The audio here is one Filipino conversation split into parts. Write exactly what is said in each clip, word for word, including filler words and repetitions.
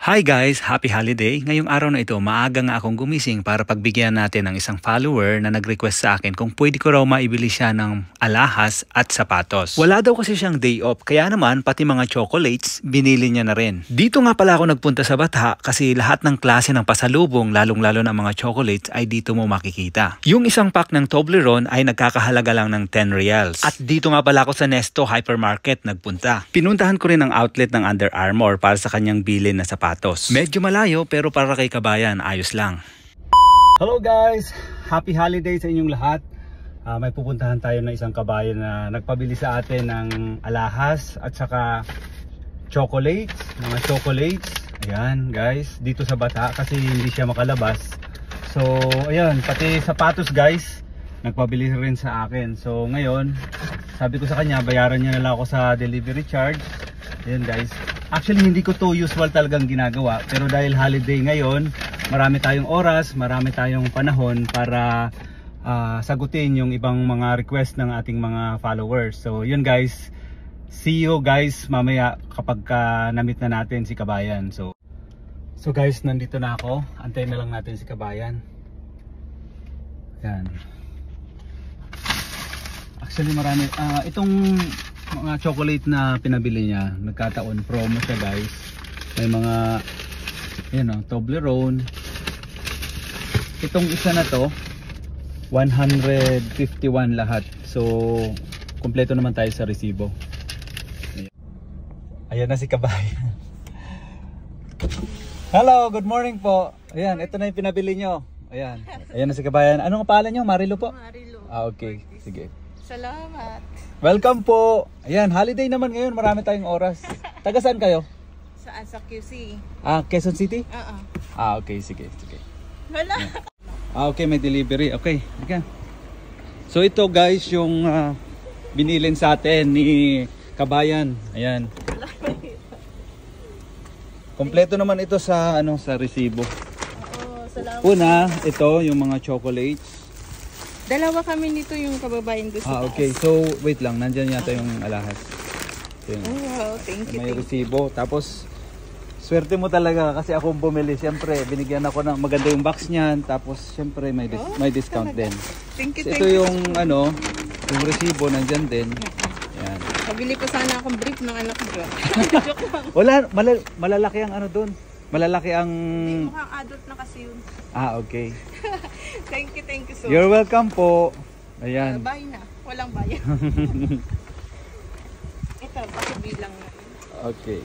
Hi guys! Happy holiday! Ngayong araw na ito, maaga nga akong gumising para pagbigyan natin ng isang follower na nag-request sa akin kung pwede ko raw maibili siya ng alahas at sapatos. Wala daw kasi siyang day off, kaya naman pati mga chocolates, binili niya na rin. Dito nga pala ako nagpunta sa Batha kasi lahat ng klase ng pasalubong, lalong-lalo ng mga chocolates ay dito mo makikita. Yung isang pack ng Toblerone ay nagkakahalaga lang ng ten reals. At dito nga pala ako sa Nesto Hypermarket nagpunta. Pinuntahan ko rin ang outlet ng Under Armour para sa kanyang bilin na sapatos. Medyo malayo pero para kay kabayan, ayos lang. Hello guys! Happy holiday sa inyong lahat. Uh, may pupuntahan tayo na isang kabayan na nagpabili sa atin ng alahas at saka chocolates, mga chocolates. Ayan guys, dito sa Batha kasi hindi siya makalabas. So ayan, pati sapatos guys, nagpabili rin sa akin. So ngayon, sabi ko sa kanya, bayaran niya na lang ako sa delivery charge. Ayan guys, actually hindi ko to usual talagang ginagawa, pero dahil holiday ngayon, marami tayong oras, marami tayong panahon para uh, sagutin yung ibang mga request ng ating mga followers. So yun guys, see you guys mamaya kapag uh, na-meet na natin si kabayan. So, so guys, nandito na ako, antayin na lang natin si kabayan. Ayan. Actually marami, uh, itong mga chocolate na pinabili niya, nagkataon promo siya guys. May mga yun o, Toblerone. Itong isa na to one hundred fifty-one lahat. So kompleto naman tayo sa resibo. Ayan, ayan na si kabayan. Hello, good morning po. Ayan, ito na yung pinabili nyo. Ayan, ayan na si kabayan. Anong pangalan nyo? Marilo po? Marilo. Ah, okay, sige. Salamat. Welcome po. Ayan, holiday naman ngayon, marami tayong oras. Taga saan kayo? Saan? Sa Q C. Ah, Quezon City? Oo. Ah, okay, sige, sige. Wala. Ah, okay, may delivery. Okay, okay. So ito guys, yung uh, binilin sa atin ni kabayan. Ayan. Kompleto naman ito sa ano sa resibo. Oo, salamat. Una, ito yung mga chocolates. Dalawa kami nito yung kababayan ko sa Ah, okay. taas. So, wait lang. Nandyan yata yung alahas. Yun. Oh, wow, thank you. May Thank resibo. Tapos, swerte mo talaga kasi ako bumili. Siyempre, binigyan ako ng maganda yung box niyan. Tapos, siyempre, may, dis Oh, may discount talaga. din. Thank you, So, thank ito you. yung, ano, yung resibo nandyan din. Yan. Pabili ko sana akong brief ng anak ko. Joke lang. Wala, malal malalaki ang ano doon. Malalaki ang... Hindi, mukhang adult na kasi yun. Ah, okay. Thank you, thank you so much. You're welcome po. Ayan. Uh, bye na. Walang bayan. Ito, pakibilang na. Okay.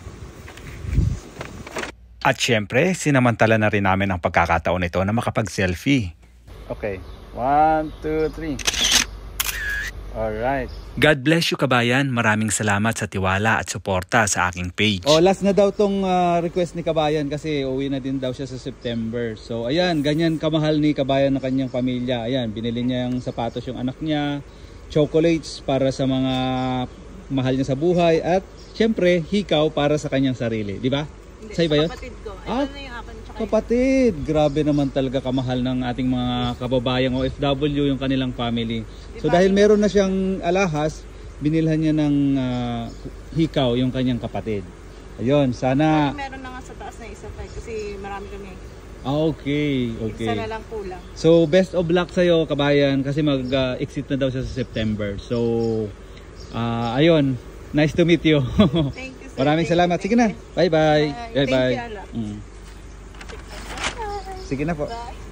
At syempre, sinamantala na rin namin ang pagkakataon ito na makapag-selfie. Okay. One, two, three. Alright. God bless you kabayan. Maraming salamat sa tiwala at suporta sa aking page. Oh, last na daw tong uh, request ni kabayan kasi uwi na din daw siya sa September. So ayan, ganyan kamahal ni kabayan ng kanyang pamilya. Ayan, binili niya yung sapatos yung anak niya, chocolates para sa mga mahal niya sa buhay at syempre hikaw para sa kanyang sarili, di ba? Sa'yo ba yun? Kapatid ko. Ito Ah, na yung akin. Tsaka kapatid, grabe naman talaga kamahal ng ating mga kababayang O F W yung kanilang family. So dahil meron na siyang alahas, binilhan niya ng uh, hikaw yung kanyang kapatid. Ayun, sana... meron na nga sa taas na isa pa kasi marami kami. Ah, okay, okay. Isa na lang kulang. So best of luck sa'yo kabayan kasi mag-exit uh, na daw siya sa September. So, uh, ayun, nice to meet you. Thank you, sir. Maraming Thank salamat. you, Sige na, thank you. bye bye. Bye. Bye bye. Thank you, Ala. Mm. Bye. Sige na po. Bye.